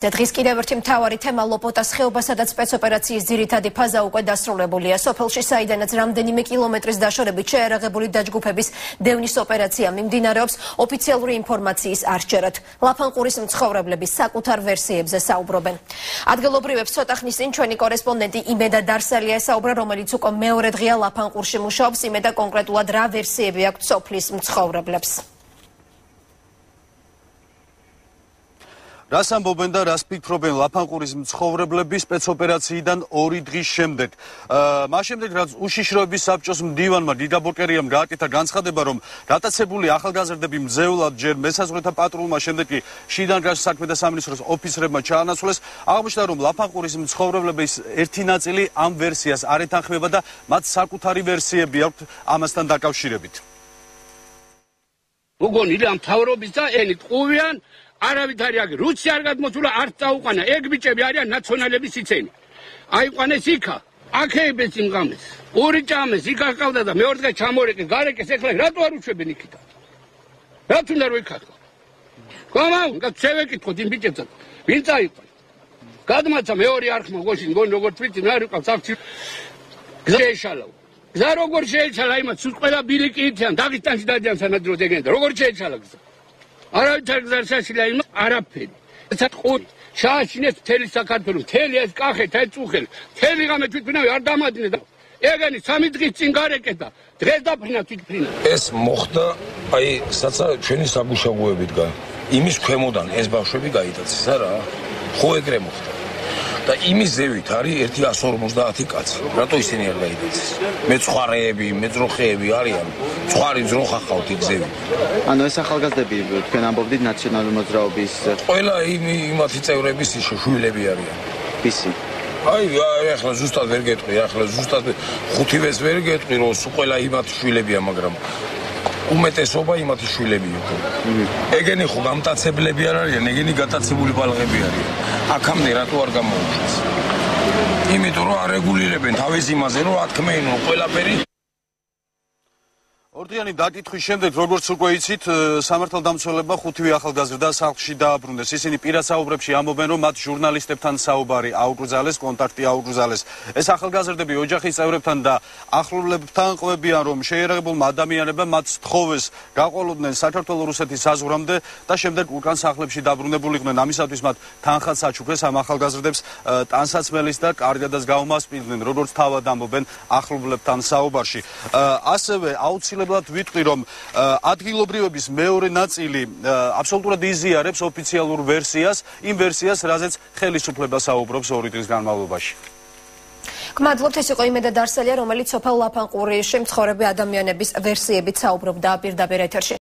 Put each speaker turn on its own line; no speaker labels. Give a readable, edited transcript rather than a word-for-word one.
დღის კიდევ ერთი მთავარი თემა ლოპოტას ხეობა, სადაც სპეცოპერაციის ძირითადი ფაზა უკვე დასრულებულია. სოფელში, საიდანაც რამდენიმე კილომეტრის დაშორებით შეერაღებული დაჯგუფების დევნის ოპერაცია მიმდინარეობს, ოფიციალური ინფორმაციის არ სჯერათ. ლაფანყურის მცხოვრებლები საკუთარ ვერსიებზე საუბრობენ. ადგილობრივებს ცოტა ხნის წინ ჩვენი კორესპონდენტი იმედა დარსალია ესაუბრა, რომელიც უკვე მეორე დღეა ლაფანყურში მუშაობს. იმედა, კონკრეტულად რა ვერსიები აქვს სოფლის მცხოვრებლებს?
რას ამბობენ და რას ფიქრობენ ლაფანყურის მცხოვრებლები სპეცოპერაციიდან 2 დღის შემდეგ. მას შემდეგ, რაც უშიშროების საბჭოს მდივანმა დიდა ბოკერიამ გააკეთა განცხადება, რომ გატაცებული ახალგაზრდები მძევლად ჯერ მესაზღვრეთა პატრულმა, შემდეგ კი შინაგან საქმეთა სამინისტროს ოფიცრებმა ჩაანაცვლეს, აღმოჩნდა, რომ ლაფანყურის მცხოვრებლების ერთი ნაწილი ამ ვერსიას არ ეთანხმება და მათ საკუთარი ვერსიები აქვთ ამასთან დაკავშირებით.
მოგონი რა მთავრობის და ენით ყუვიან არავითარი აგ რუსი არ გადმოსულა არ წაუყანა ეგ ბიჭები არიან ნაციონალების სიცენი აიყვანეს იქა აქეებეს იმ ღამეს ორი ჭამეს იქ აკავდა და მეორე დღე ჩამორეკეს გარეკეს ეხლა რატო არ უშვებენ იქიდან რაც უნდა რო იქახო გამაუ გაწევეკითხოთ იმ ბიჭებთან ვინ წაიყვან გადმაცა მეორე არხმა გოშინ გონ როგორც ვიცი რა რიყავს აქცი გზეშალო გზა როგორ შეეჩალა იმათ სულ ყველა ბილიკი ითიან დაღისტანში დადიან სანადროს ეგენდა როგორ შეეჩალა გზა არავითარ გზარშაშილა იმ არაფერი. საწყური შააშინეს მთელი საქართველო, მთელი ეს კახეთ, ეს წუხელი, მთელი ღამე თვითმფრინავი არ დამადინე და ეგენი 3 დღის წინ გარეკეთა, დღეს დაფრინა თვითმფრინავი.
ეს მოხდა აი ჩვენი საგუშაგოებიდან. იმის ქვემოდან ეს ბავშვები გაიტაცეს არა? ხო ეგრე მოხდა. და იმის ზევით არის 150 კაცი. რატო ისინი არ გაიტაცეს? მეცხვარეები, მეძროხეები არიან. ცხვარი ძროხა ხავთ იქ ზევით.
ანუ ეს ახალგაზრდები თქვენ ამბობდით ნაციონალური მოძრაობის
ყველა იმათი წევრების შვილები არიან.
ვისი?
აი ახლა ზუსტად ვერ გეტყვი, ახლა ზუსტად ხუთივეს ვერ გეტყვი, რომ ყველა იმათი შვილებია, მაგრამ უმეტესობა იმათი შვილები იყო. ეგენი ხო გამტაცებლები არ არიან, ეგენი გატაცებული ბალღები არიან. აქამდე რატო არ გამოუშვეს? იმიტომ რომ არ რეგულირებენ თავის იმაზე, რომ ათქმეინო ყველაფერი.
ორდიანი დაკითხვის შემდეგ, როგორც უკვე იცით, სამართალდამცველებმა 5 ახალგაზრდა სახლში დააბრუნეს. ისინი პირად საუბრებში ამბობენ, რომ მათ ჟურნალისტებთან საუბარი აუკრძალეს, კონტაქტი აუკრძალეს. ეს ახალგაზრდები ოჯახის წევრებთან და ახლობლებთან ყვებიან, რომ შეიარაღებულმა ადამიანებმა მათ სთხოვეს გაყოლოდნენ საქართველო-რუსეთის საზღვრამდე და შემდეგ უკან სახლებში დაბრუნებულიყვნენ. ამისათვის მათ თანხაც აჩუქეს ამ ახალგაზრდებს ტანსაცმელის და კარგადაც გაუმასპინდნენ, როგორც თავად ამბობენ ახლობლებთან საუბარში. ასევე აუცილებლად ვიტყვი, რომ ადგილობრივების მეორე ნაწილი აბსოლუტურად იზიარებს ოფიციალურ ვერსიას, იმ ვერსიას, რაზეც ხელისუფლება საუბრობს 2 დღის განმავლობაში.
გმადლობთ, ეს იყო იმედა დარსალია, რომელიც სოფელ ლაფანყურში მცხოვრები ადამიანების ვერსიებით საუბრობდა პირდაპირ ეთერში.